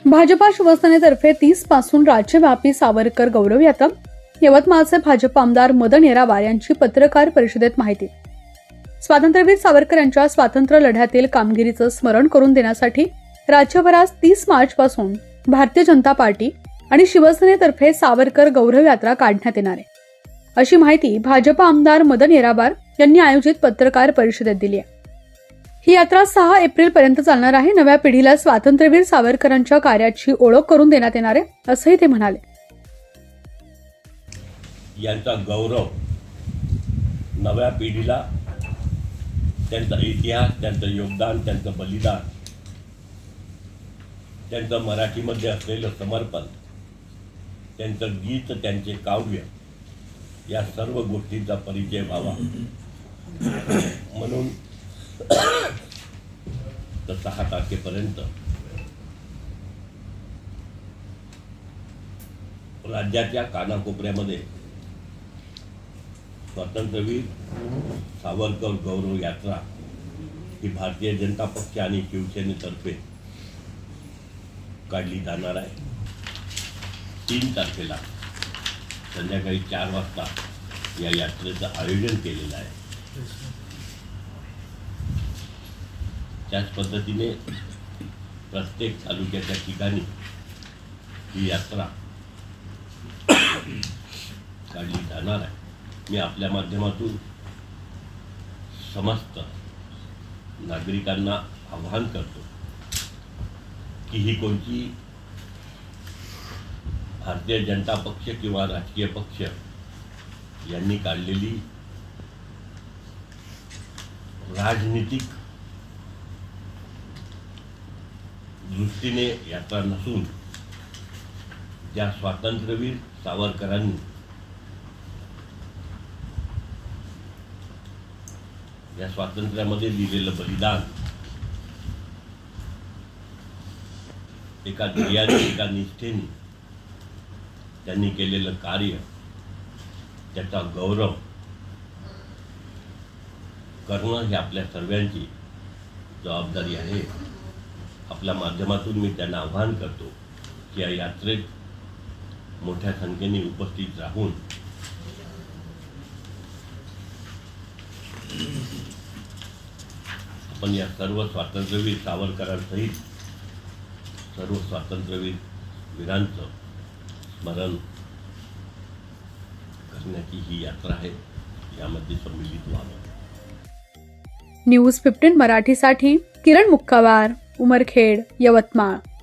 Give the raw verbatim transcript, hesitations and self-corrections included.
भाजपा शिवसेनेतर्फे तीस पासून राज्यव्यापी सावरकर गौरव यात्रा. यवतमाळचे भाजप आमदार मदन येरावार यांची पत्रकार परिषदेत माहिती. स्वातंत्र्यवीर सावरकर यांच्या स्वातंत्र्य लढ्यातील कामगिरीचं स्मरण करून देण्यासाठी राज्यभरात तीस मार्च पासून भारतीय जनता पार्टी आणि शिवसेनेतर्फे सावरकर गौरव यात्रा काढण्यात येणार आहे, अशी माहिती भाजप आमदार मदन येरावार यांनी आयोजित पत्रकार परिषदेत दिली आहे. ही यात्रा सहा एप्रिल पर्यंत चालणार आहे. नव्या पिढीला स्वातंत्र्यवीर सावरकरांच्या कार्याची ओळख करून देण्यात येणार आहे, असंही ते म्हणाले. यांचा गौरव नव्या पिढीला त्यांचा इतिहास, त्यांचं योगदान, त्यांचं बलिदान, त्यांचं मराठीमध्ये असलेलं समर्पण, त्यांचं गीत, त्यांचे काव्य, या सर्व गोष्टींचा परिचय व्हावा म्हणून सहा तारखेपर्यंत राज्याच्या कानाकोपऱ्यामध्ये स्वातंत्र्यवीर सावरकर गौरव यात्रा ही भारतीय जनता पक्ष आणि शिवसेनेतर्फे काढली जाणार आहे. तीन तारखेला संध्याकाळी चार वाजता या यात्रेचं आयोजन केलेलं आहे. त्याच पद्धतीने प्रत्येक तालुक्याच्या ठिकाणी ही यात्रा काढली जाणार आहे. मी आपल्या माध्यमातून समस्त नागरिकांना आवाहन करतो की ही कोणती भारतीय जनता पक्ष किंवा राजकीय पक्ष यांनी काढलेली राजनीतिक दृष्टीने यात्रा नसून ज्या स्वातंत्र्यवीर सावरकरांनी या स्वातंत्र्यामध्ये दिलेलं बलिदान, एका ध्येयाने, एका निष्ठेने त्यांनी केलेलं कार्य, त्याचा गौरव करणं ही आपल्या सर्वांची जबाबदारी आहे. आपल्या माध्यमातून मी त्यांना आवाहन करतो की या यात्रेत मोठ्या संख्येने उपस्थित राहून आपण या सर्व स्वातंत्र्यवीर सावरकरांसहित सर्व स्वातंत्र्यवीर वीरांचं स्मरण करण्याची ही यात्रा आहे, यामध्ये सम्मिलित व्हावं. न्यूज फिफ्टीन मराठीसाठी किरण मुक्कावार, उमरखेड, यवतमाळ.